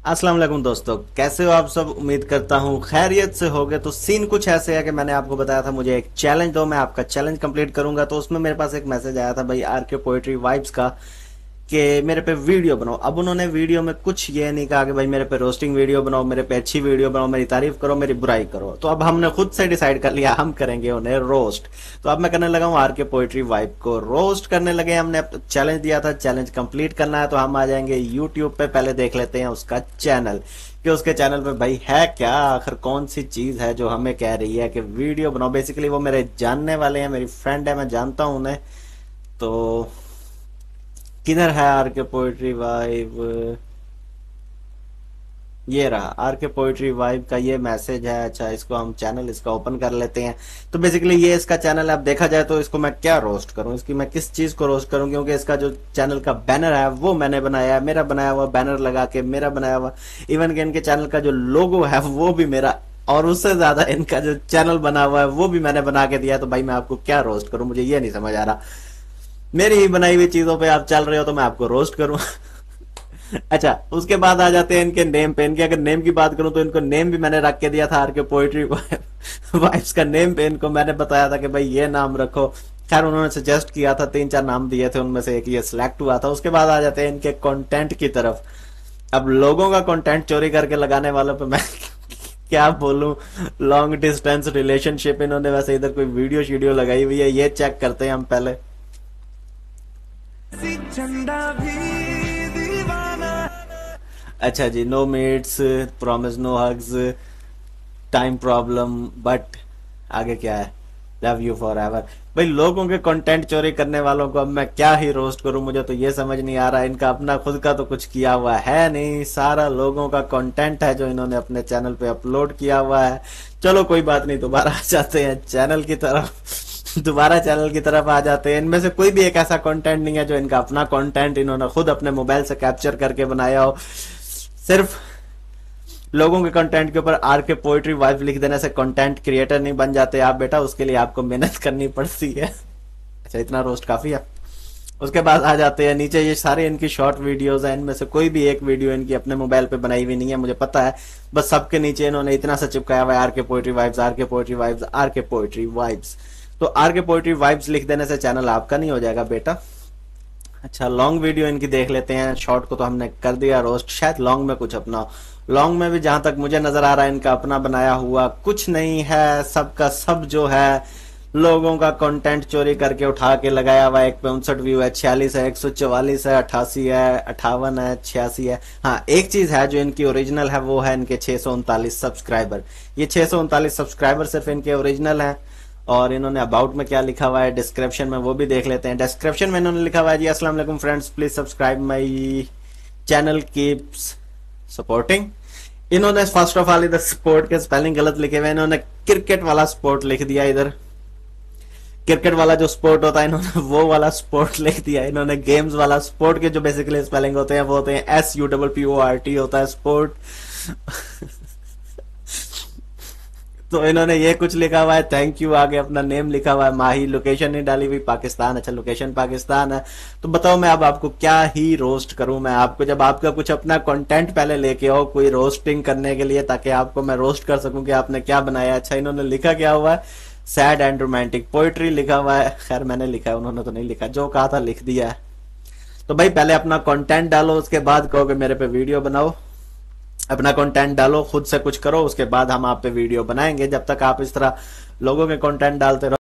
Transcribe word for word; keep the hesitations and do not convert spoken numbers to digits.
अस्सलाम वालेकुम दोस्तों, कैसे हो आप सब। उम्मीद करता हूँ खैरियत से होगे। तो सीन कुछ ऐसे है कि मैंने आपको बताया था मुझे एक चैलेंज दो, मैं आपका चैलेंज कंप्लीट करूंगा। तो उसमें मेरे पास एक मैसेज आया था भाई आर के पोएट्री वाइब्स का कि मेरे पे वीडियो बनाओ। अब उन्होंने वीडियो में कुछ ये नहीं कहा कि भाई मेरे पे रोस्टिंग वीडियो बनाओ, मेरे पे अच्छी वीडियो बनाओ, मेरी तारीफ करो, मेरी बुराई करो। तो अब हमने खुद से डिसाइड कर लिया हम करेंगे उन्हें रोस्ट। तो अब मैं करने लगा हूँ आर के पोएट्री वाइब को रोस्ट करने लगे। हमने अब चैलेंज दिया था, चैलेंज कंप्लीट करना है। तो हम आ जाएंगे यूट्यूब पे, पहले देख लेते हैं उसका चैनल कि उसके चैनल पे भाई है क्या, आखिर कौन सी चीज है जो हमें कह रही है कि वीडियो बनाओ। बेसिकली वो मेरे जानने वाले हैं, मेरी फ्रेंड है, मैं जानता हूँ उन्हें। तो किधर है आर के पोएट्री वाइब, ये रहा आर के पोएट्री वाइब का ये मैसेज है। अच्छा, इसको हम चैनल इसका ओपन कर लेते हैं। तो बेसिकली ये इसका चैनल है। अब देखा जाए तो इसको मैं क्या रोस्ट करूं, इसकी मैं किस चीज को रोस्ट करूं, क्योंकि इसका जो चैनल का बैनर है वो मैंने बनाया है, मेरा बनाया हुआ बैनर लगा के, मेरा बनाया हुआ। इवन कि इनके चैनल का जो लोगो है वो भी मेरा, और उससे ज्यादा इनका जो चैनल बना हुआ है वो भी मैंने बना के दिया। तो भाई मैं आपको क्या रोस्ट करूं, मुझे ये नहीं समझ आ रहा। मेरी ही बनाई हुई चीजों पे आप चल रहे हो तो मैं आपको रोस्ट करूं। अच्छा, उसके बाद आ जाते हैं इनके नेम पे। इनके अगर नेम की बात करूं तो इनको नेम भी मैंने रख के दिया था आर के पोएट्री वाइब्स का नेम पे। इनको मैंने बताया था कि भाई ये नाम रखो। खैर उन्होंने सजेस्ट किया था, तीन चार नाम दिए थे, उनमें से एक ये सिलेक्ट हुआ था। उसके बाद आ जाते हैं इनके कंटेंट की तरफ। अब लोगों का कंटेंट चोरी करके लगाने वालों पे मैं क्या बोलूं। लॉन्ग डिस्टेंस रिलेशनशिप, इन्होंने वैसे इधर कोई वीडियो शीडियो लगाई हुई है, ये चेक करते हैं हम पहले। झंडा भी दीवाना। अच्छा जी, no meets, promise no hugs, time problem, but आगे क्या है, लव यू फॉर एवर। भाई लोगों के कंटेंट चोरी करने वालों को अब मैं क्या ही रोस्ट करूं, मुझे तो ये समझ नहीं आ रहा। इनका अपना खुद का तो कुछ किया हुआ है नहीं, सारा लोगों का कंटेंट है जो इन्होंने अपने चैनल पे अपलोड किया हुआ है। चलो कोई बात नहीं, दोबारा आ जाते हैं चैनल की तरफ। दोबारा चैनल की तरफ आ जाते हैं। इनमें से कोई भी एक ऐसा कंटेंट नहीं है जो इनका अपना कंटेंट इन्होंने खुद अपने मोबाइल से कैप्चर करके बनाया हो। सिर्फ लोगों के कंटेंट के ऊपर आर के पोएट्री वाइब लिख देने से कंटेंट क्रिएटर नहीं बन जाते आप बेटा, उसके लिए आपको मेहनत करनी पड़ती है। अच्छा, इतना रोस्ट काफी है। उसके बाद आ जाते हैं नीचे, ये सारे इनकी शॉर्ट वीडियोस हैं। इनमें से कोई भी एक वीडियो इनकी अपने मोबाइल पे बनाई हुई नहीं है, मुझे पता है। बस सबके नीचे इन्होंने इतना सा चिपकाया हुआ है, R K poetry vibes, R K poetry vibes, R K poetry vibes. तो आर के पोएट्री वाइब्स लिख देने से चैनल आपका नहीं हो जाएगा बेटा। अच्छा, लॉन्ग वीडियो इनकी देख लेते हैं। शॉर्ट को तो हमने कर दिया रोस्ट, शायद लॉन्ग में कुछ अपना। लॉन्ग में भी जहां तक मुझे नजर आ रहा है इनका अपना बनाया हुआ कुछ नहीं है। सबका सब जो है लोगों का कंटेंट चोरी करके उठा के लगाया हुआ है। एक पे उनसठ व्यू है, छियालीस है, एक सौ चौवालीस है, अट्ठासी है, अट्ठावन है, छियासी है। हाँ, एक चीज है जो इनकी ओरिजिनल है, वो है इनके छह सौ उनतालीस सब्सक्राइबर। ये छह सौ उनतालीस सब्सक्राइबर सिर्फ इनके ओरिजिनल हैं। और इन्होंने अबाउट में क्या लिखा हुआ है, डिस्क्रिप्शन में, वो भी देख लेते हैं। डिस्क्रिप्शन में इन्होंने लिखा हुआ है जी, अस्सलाम वालेकुम friends, please subscribe my channel, keeps supporting. इन्होंने फर्स्ट ऑफ ऑल इधर स्पोर्ट के स्पेलिंग गलत लिखे हुए, इन्होंने क्रिकेट वाला स्पोर्ट लिख दिया। इधर क्रिकेट वाला जो स्पोर्ट होता है इन्होंने वो वाला स्पोर्ट लिख दिया। इन्होंने गेम्स वाला स्पोर्ट के जो बेसिकली स्पेलिंग होते हैं वो होते हैं S U double P O R T होता है स्पोर्ट। तो इन्होंने ये कुछ लिखा हुआ है, थैंक यू, आगे अपना नेम लिखा हुआ है माही, लोकेशन नहीं डाली हुई, पाकिस्तान। अच्छा, लोकेशन पाकिस्तान है। तो बताओ मैं अब आपको क्या ही रोस्ट करूं मैं आपको, जब आपका कुछ अपना कंटेंट पहले लेके आओ कोई रोस्टिंग करने के लिए, ताकि आपको मैं रोस्ट कर सकूं कि आपने क्या बनाया। अच्छा, इन्होंने लिखा क्या हुआ है, सैड एंड रोमांटिक पोइट्री लिखा हुआ है। खैर मैंने लिखा है, उन्होंने तो नहीं लिखा, जो कहा था लिख दिया है। तो भाई पहले अपना कंटेंट डालो, उसके बाद कहो कि मेरे पे वीडियो बनाओ। अपना कंटेंट डालो, खुद से कुछ करो, उसके बाद हम आप पे वीडियो बनाएंगे। जब तक आप इस तरह लोगों के कंटेंट डालते रहो